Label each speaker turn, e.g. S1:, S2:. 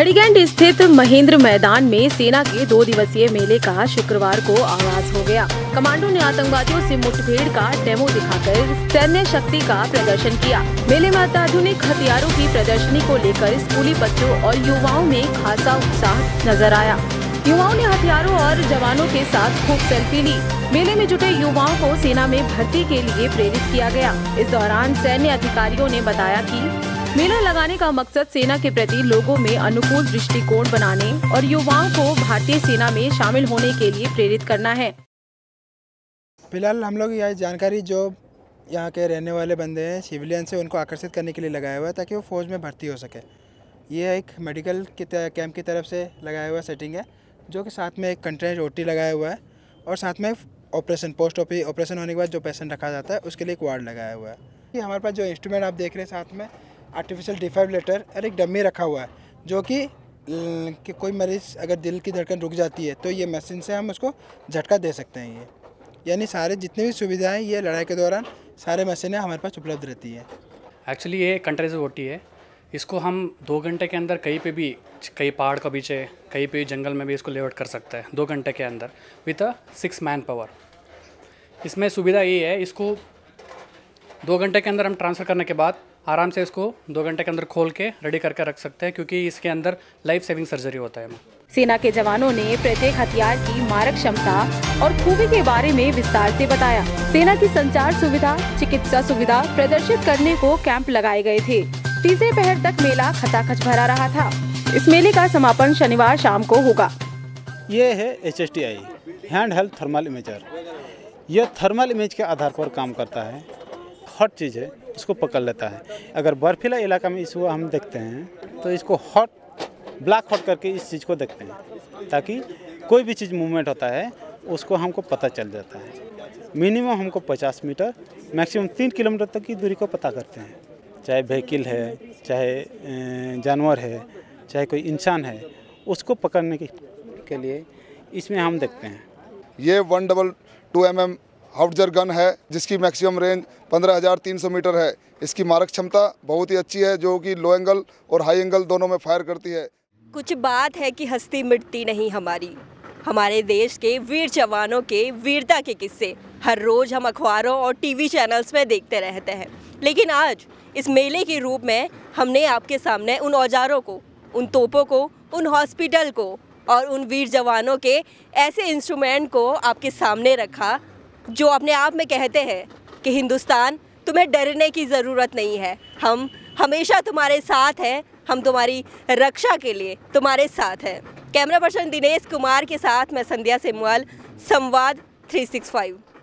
S1: खड़ीगंज स्थित महेंद्र मैदान में सेना के 2 दिवसीय मेले का शुक्रवार को आगाज हो गया। कमांडो ने आतंकवादियों से मुठभेड़ का डेमो दिखाकर सैन्य शक्ति का प्रदर्शन किया। मेले में अत्याधुनिक हथियारों की प्रदर्शनी को लेकर स्कूली बच्चों और युवाओं में खासा उत्साह नजर आया। युवाओं ने हथियारों और जवानों के साथ खूब सेल्फी ली। मेले में जुटे युवाओं को सेना में भर्ती के लिए प्रेरित किया गया। इस दौरान सैन्य अधिकारियों ने बताया कि मेला लगाने का मकसद सेना के प्रति लोगों में अनुकूल दृष्टिकोण बनाने और युवाओं को भारतीय सेना में शामिल होने के लिए प्रेरित करना है।
S2: फिलहाल हम लोग यह जानकारी जो यहाँ के रहने वाले बंदे हैं सिविलियन से, उनको आकर्षित करने के लिए लगाया हुआ है ताकि वो फौज में भर्ती हो सके। ये एक मेडिकल कैंप की तरफ से लगाया हुआ सेटिंग है, जो कि साथ में एक कंटेनर ओटी लगाया हुआ है और साथ में ऑपरेशन ऑपरेशन होने के बाद जो पेशेंट रखा जाता है उसके लिए एक वार्ड लगाया हुआ है। ये हमारे पास जो इंस्ट्रूमेंट आप देख रहे हैं साथ में आर्टिफिशियल डिफाइब्रिलेटर और एक डम्मी रखा हुआ है, जो कि कोई मरीज़ अगर दिल की धड़कन रुक जाती है तो ये मशीन से हम उसको झटका दे सकते हैं। ये यानी सारे जितनी भी सुविधाएं ये लड़ाई के दौरान सारे मशीनें हमारे पास उपलब्ध रहती है।
S3: एक्चुअली ये कंट्रेजर ओटी है। इसको हम 2 घंटे के अंदर कहीं पे भी, कहीं पहाड़ के पीछे, कहीं पे जंगल में भी इसको लेआउट कर सकता है 2 घंटे के अंदर विथ 6 मैन पावर। इसमें सुविधा ये है, इसको 2 घंटे के अंदर हम ट्रांसफ़र करने के बाद आराम से इसको 2 घंटे के अंदर खोल के रेडी करके रख सकते हैं, क्योंकि इसके अंदर लाइफ सेविंग सर्जरी होता है।
S1: सेना के जवानों ने प्रत्येक हथियार की मारक क्षमता और खूबी के बारे में विस्तार से बताया। सेना की संचार सुविधा, चिकित्सा सुविधा प्रदर्शित करने को कैंप लगाए गए थे। तीसरे पहर तक मेला खचाखच भरा रहा था। इस मेले का समापन शनिवार शाम को होगा।
S4: ये है HSTI hand health thermal imager. यह थर्मल इमेज के आधार पर काम करता है। हॉट चीज़ है, इसको पकड़ लेता है। अगर बर्फीला इलाका में इसको हम देखते हैं तो इसको ब्लैक हॉट करके इस चीज़ को देखते हैं, ताकि कोई भी चीज़ मूवमेंट होता है उसको हमको पता चल जाता है। मिनिमम हमको 50 मीटर, मैक्सिमम 3 किलोमीटर तक की दूरी को पता करते हैं। चाहे व्हीकल है, चाहे जानवर है, चाहे कोई इंसान है, उसको पकड़ने के लिए इसमें हम देखते हैं।
S5: ये 122 mm हाउटजर गन है, जिसकी मैक्सिमम रेंज 15,300 मीटर है। इसकी मारक क्षमता बहुत ही अच्छी है, जो कि लो एंगल और हाई एंगल दोनों में फायर करती है।
S6: कुछ बात है कि हस्ती मिटती नहीं हमारी। हमारे देश के वीर जवानों के वीरता के किस्से हर रोज हम अखबारों और टीवी चैनल्स में देखते रहते हैं, लेकिन आज इस मेले के रूप में हमने आपके सामने उन औजारों को, उन तोपों को, उन हॉस्पिटल को और उन वीर जवानों के ऐसे इंस्ट्रूमेंट को आपके सामने रखा, जो अपने आप में कहते हैं कि हिंदुस्तान, तुम्हें डरने की ज़रूरत नहीं है, हम हमेशा तुम्हारे साथ हैं, हम तुम्हारी रक्षा के लिए तुम्हारे साथ हैं। कैमरा पर्सन दिनेश कुमार के साथ मैं संध्या सेमवाल, संवाद 365।